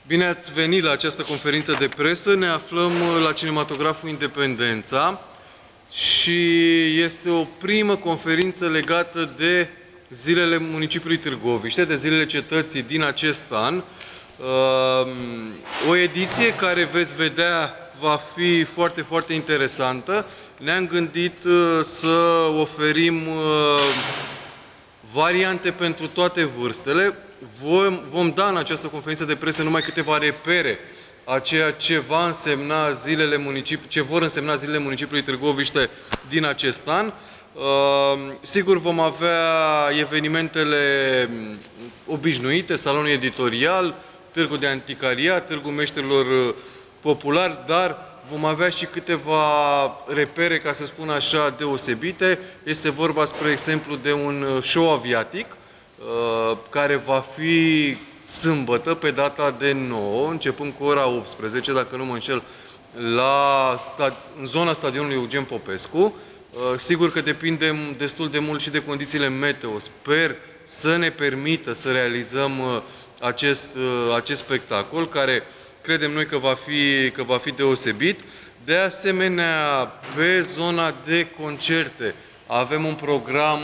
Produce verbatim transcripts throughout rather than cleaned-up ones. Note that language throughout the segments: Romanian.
Bine ați venit la această conferință de presă. Ne aflăm la Cinematograful Independența și este o primă conferință legată de zilele municipiului Târgoviște, de zilele cetății din acest an. O ediție care veți vedea va fi foarte, foarte interesantă. Ne-am gândit să oferim variante pentru toate vârstele. Vom, vom da în această conferință de presă numai câteva repere a ceea ce va însemna zilele municipi, ce vor însemna zilele municipiului Târgoviște din acest an. Uh, sigur vom avea evenimentele obișnuite, salonul editorial, târgul de anticariat, târgul meșterilor populari, dar vom avea și câteva repere, ca să spun așa, deosebite. Este vorba, spre exemplu, de un show aviatic, care va fi sâmbătă, pe data de nouă, începând cu ora optsprezece, dacă nu mă înșel, la stad... în zona stadionului Eugen Popescu. Sigur că depindem destul de mult și de condițiile meteo. Sper să ne permită să realizăm acest, acest spectacol, care credem noi că va fi, că va fi deosebit. De asemenea, pe zona de concerte avem un program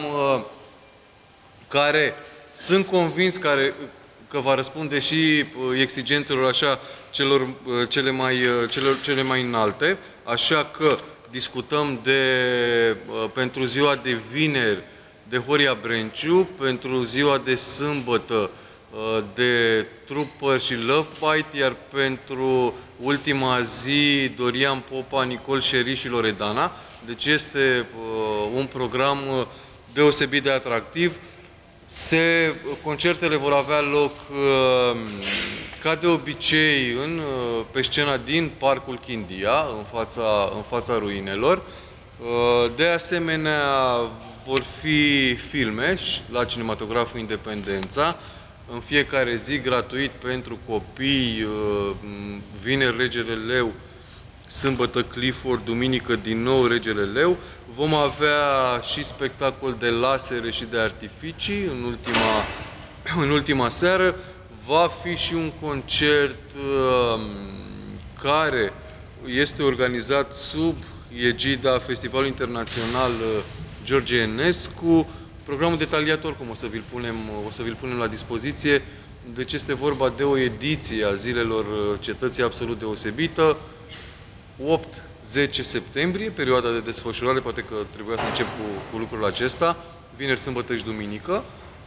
care sunt convins care, că va răspunde și exigențelor așa, celor, cele, mai, celor, cele mai înalte. Așa că discutăm de, pentru ziua de vineri de Horia Brenciu, pentru ziua de sâmbătă de Trooper și Love Bite, iar pentru ultima zi Dorian Popa, Nicol Șeri și Loredana. Deci este un program deosebit de atractiv. Se, concertele vor avea loc, ca de obicei, în, pe scena din Parcul Chindia, în fața, în fața ruinelor. De asemenea, vor fi filme la Cinematograful Independența, în fiecare zi, gratuit pentru copii, vineri Regele Leu, sâmbătă Clifford, duminică din nou Regele Leu. Vom avea și spectacol de lasere și de artificii în ultima, în ultima seară. Va fi și un concert uh, care este organizat sub egida Festivalului Internațional uh, George Enescu. Programul detaliat oricum o să vi-l punem, o să vi-l punem la dispoziție. Deci este vorba de o ediție a zilelor cetății absolut deosebită. opt zece septembrie, perioada de desfășurare, poate că trebuia să încep cu, cu lucrul acesta, vineri, sâmbătă și duminică.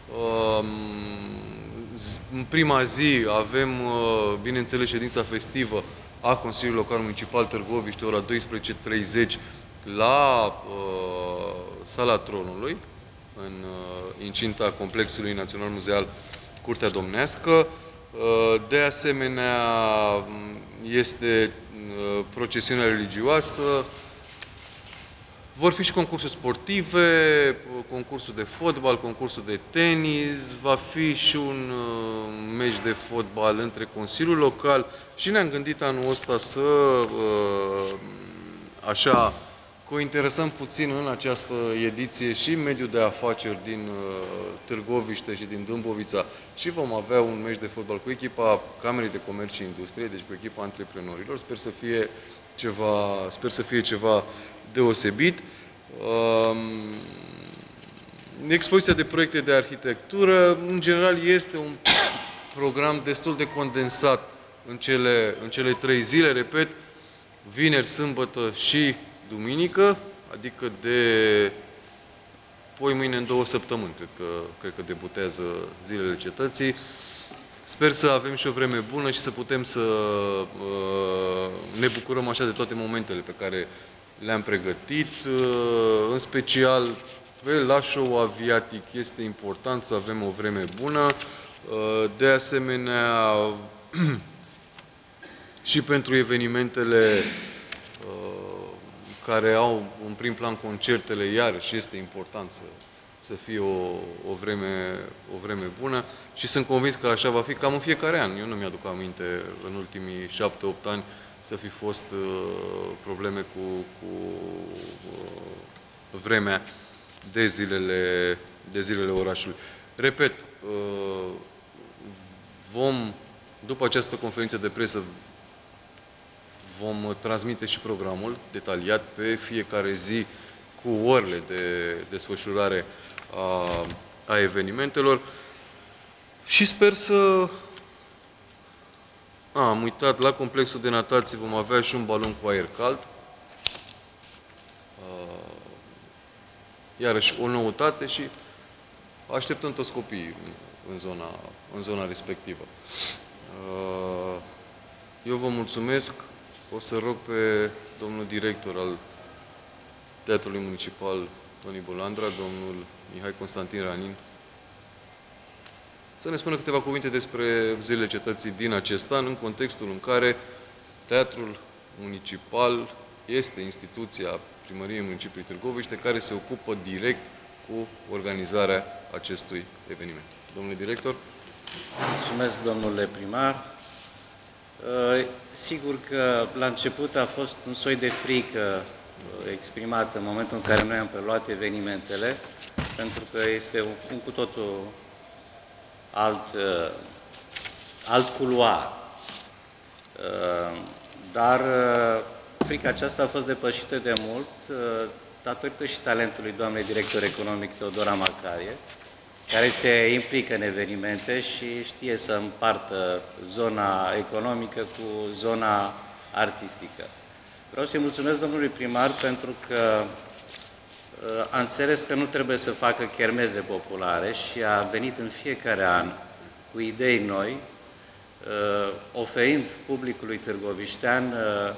În prima zi avem, bineînțeles, ședința festivă a Consiliului Local Municipal Târgoviște, ora douăsprezece treizeci, la uh, Sala Tronului, în uh, incinta Complexului Național Muzeal Curtea Domnească. Uh, de asemenea, este procesiunea religioasă, vor fi și concursuri sportive, concursul de fotbal, concursul de tenis, va fi și un meci de fotbal între Consiliul Local și ne-am gândit anul ăsta să, așa, cointeresăm puțin în această ediție și mediul de afaceri din Târgoviște și din Dâmbovița și vom avea un meci de fotbal cu echipa Camerei de Comerț și Industrie, deci cu echipa antreprenorilor. Sper să fie ceva, sper să fie ceva deosebit. Expoziția de proiecte de arhitectură, în general, este un program destul de condensat în cele, în cele trei zile, repet, vineri, sâmbătă și duminică, adică de poi mâine în două săptămâni, cred că, cred că debutează zilele cetății. Sper să avem și o vreme bună și să putem să uh, ne bucurăm așa de toate momentele pe care le-am pregătit. Uh, în special, pe la show aviatic este important să avem o vreme bună. Uh, de asemenea, și pentru evenimentele uh, care au în prim plan concertele, iarăși este important să, să fie o, o, vreme, o vreme bună și sunt convins că așa va fi cam în fiecare an. Eu nu mi-aduc aminte în ultimii șapte opt ani să fi fost uh, probleme cu, cu uh, vremea de zilele, de zilele orașului. Repet, uh, vom După această conferință de presă vom transmite și programul detaliat pe fiecare zi cu orele de desfășurare a, a evenimentelor și sper să... A, am uitat, la complexul de natație vom avea și un balon cu aer cald. Iarăși o noutate și așteptăm toți copiii în zona, în zona respectivă. Eu vă mulțumesc. O să rog pe domnul director al Teatrului Municipal Toni Bulandra, domnul Mihai Constantin Ranin, să ne spună câteva cuvinte despre Zilele Cetății din acest an, în contextul în care Teatrul Municipal este instituția Primăriei Municipiului Târgoviște care se ocupă direct cu organizarea acestui eveniment. Domnule director. Mulțumesc, domnule primar. Sigur că la început a fost un soi de frică exprimată în momentul în care noi am preluat evenimentele, pentru că este un cu totul alt, alt culoar. Dar frica aceasta a fost depășită de mult datorită și talentului doamnei director economic Teodora Macarie, care se implică în evenimente și știe să împartă zona economică cu zona artistică. Vreau să-i mulțumesc domnului primar pentru că a înțeles că nu trebuie să facă chermeze populare și a venit în fiecare an cu idei noi, oferind publicului târgoviștean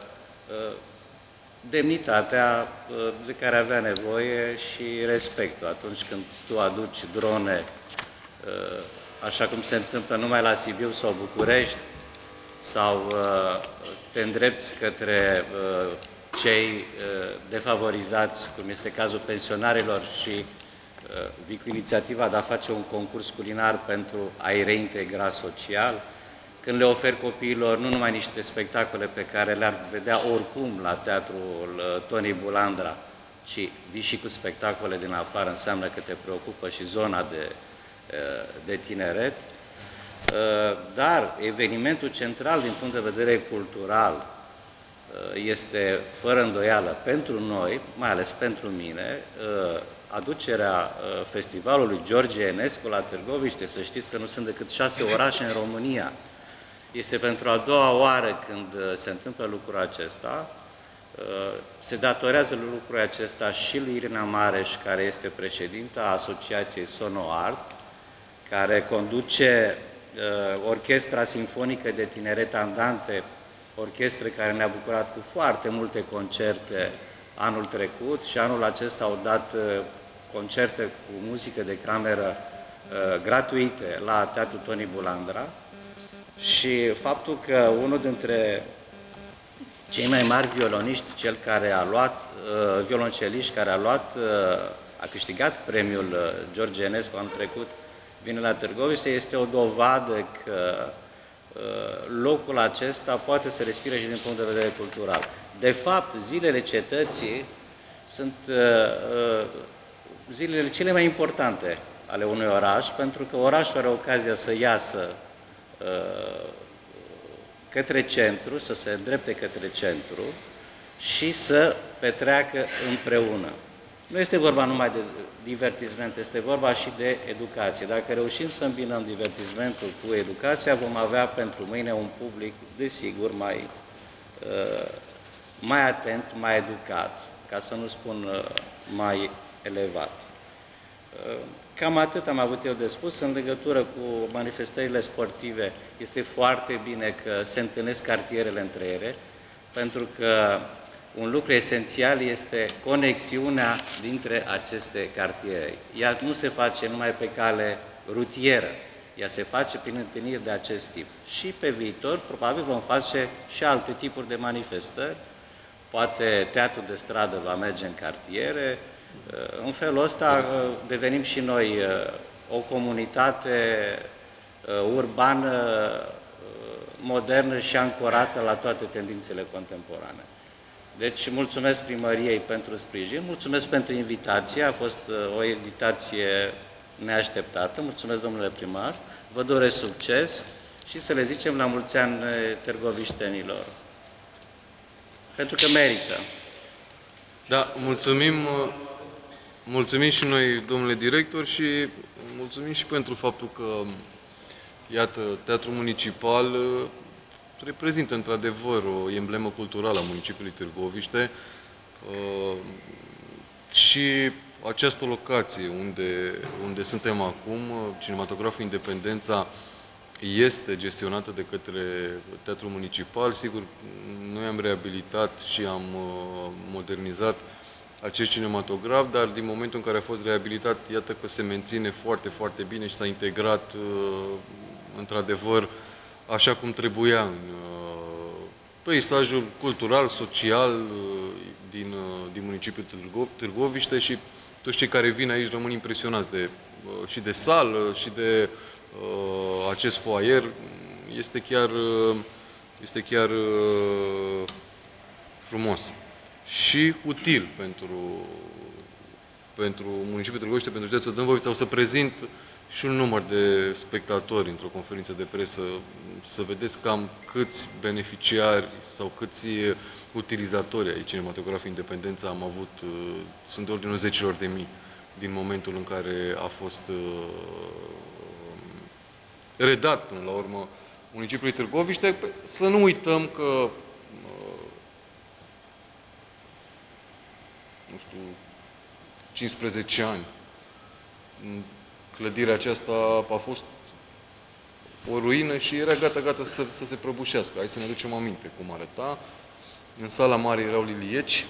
demnitatea de care avea nevoie și respectul atunci când tu aduci drone, așa cum se întâmplă numai la Sibiu sau București, sau te îndrepți către cei defavorizați, cum este cazul pensionarilor, și vii cu inițiativa de a face un concurs culinar pentru a-i reintegra social, când le oferi copiilor nu numai niște spectacole pe care le-ar vedea oricum la Teatrul Toni Bulandra, ci vii și cu spectacole din afară, înseamnă că te preocupă și zona de, de tineret. Dar evenimentul central din punct de vedere cultural este fără îndoială pentru noi, mai ales pentru mine, aducerea festivalului George Enescu la Târgoviște. Să știți că nu sunt decât șase orașe în România. Este pentru a doua oară când se întâmplă lucrul acesta. Se datorează lucrul acesta și lui Irina Mareș, care este președinta Asociației Sonoart, care conduce Orchestra Sinfonică de Tineret Andante, orchestră care ne-a bucurat cu foarte multe concerte anul trecut și anul acesta au dat concerte cu muzică de cameră gratuite la Teatrul Toni Bulandra. Și faptul că unul dintre cei mai mari violoniști, cel care a luat, uh, violonceliști, care a luat, uh, a câștigat premiul uh, George Enescu anul trecut, vine la Târgoviște, este o dovadă că uh, locul acesta poate să respire și din punct de vedere cultural. De fapt, Zilele Cetății sunt uh, uh, zilele cele mai importante ale unui oraș, pentru că orașul are ocazia să iasă către centru, să se îndrepte către centru și să petreacă împreună. Nu este vorba numai de divertisment, este vorba și de educație. Dacă reușim să îmbinăm divertismentul cu educația, vom avea pentru mâine un public, desigur, mai, mai atent, mai educat, ca să nu spun mai elevat. Cam atât am avut eu de spus. În legătură cu manifestările sportive, este foarte bine că se întâlnesc cartierele între ele, pentru că un lucru esențial este conexiunea dintre aceste cartiere. Ea nu se face numai pe cale rutieră, ea se face prin întâlniri de acest tip. Și pe viitor, probabil, vom face și alte tipuri de manifestări. Poate teatrul de stradă va merge în cartiere. În felul ăsta devenim și noi o comunitate urbană, modernă și ancorată la toate tendințele contemporane. Deci mulțumesc primăriei pentru sprijin, mulțumesc pentru invitație, a fost o invitație neașteptată, mulțumesc domnule primar, vă doresc succes și să le zicem la mulți ani târgoviștenilor. Pentru că merită. Da, mulțumim, mulțumim și noi, domnule director, și mulțumim și pentru faptul că, iată, Teatrul Municipal reprezintă într-adevăr o emblemă culturală a municipiului Târgoviște și această locație unde, unde suntem acum, Cinematograful Independența, este gestionată de către Teatrul Municipal. Sigur, noi am reabilitat și am modernizat acest cinematograf, dar din momentul în care a fost reabilitat, iată că se menține foarte, foarte bine și s-a integrat într-adevăr așa cum trebuia în peisajul cultural, social din, din municipiul Târgoviște, și toți cei care vin aici rămân impresionați de, și de sală și de uh, acest foaier. Este chiar, este chiar uh, frumos și util pentru, pentru municipiul Târgoviște, pentru județul Dâmbovița. O să prezint și un număr de spectatori într-o conferință de presă, să vedeți cam câți beneficiari sau câți utilizatori ai Cinematografului Independența am avut. Sunt de ordinul zecilor de mii din momentul în care a fost redat până la urmă municipiului Târgoviște. Să nu uităm că, nu știu, cincisprezece ani, clădirea aceasta a fost o ruină și era gata-gata să, să se prăbușească. Hai să ne aducem aminte cum arăta. În sala mare erau lilieci,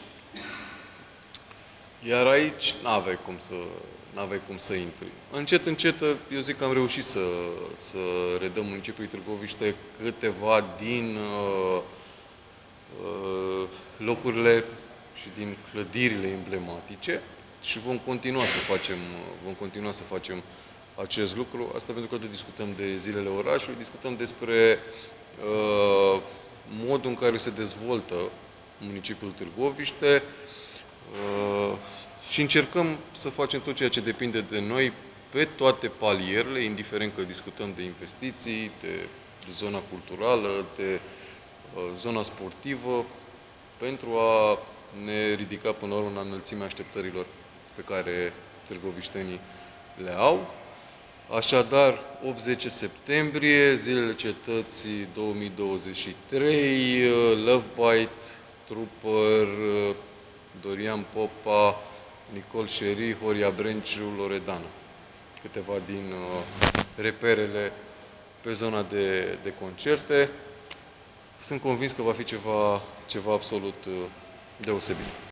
iar aici n-aveai cum să, n-aveai cum să intri. Încet, încet, eu zic că am reușit să, să redăm municipiului Târgoviște câteva din uh, uh, locurile și din clădirile emblematice și vom continua să facem, vom continua să facem acest lucru. Asta pentru că discutăm de zilele orașului, discutăm despre uh, modul în care se dezvoltă municipiul Târgoviște uh, și încercăm să facem tot ceea ce depinde de noi pe toate palierele, indiferent că discutăm de investiții, de zona culturală, de uh, zona sportivă, pentru a ne ridica până la urmă la înălțimea așteptărilor pe care târgoviștenii le au. Așadar, opt zece septembrie, Zilele Cetății două mii douăzeci și trei, Love Bite, Trooper, Dorian Popa, Nicol Șeri, Horia Brenciu, Loredana. Câteva din uh, reperele pe zona de, de concerte. Sunt convins că va fi ceva, ceva absolut uh, deosebit.